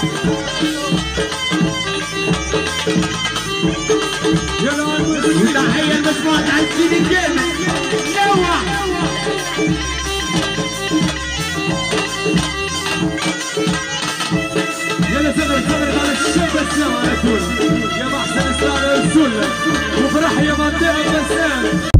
وتحية لمجموعة عزيز الجامع نوع يلا صغر على الشاب السلام على طول يا محسن السلام السلة وفرح يا منطقة بسام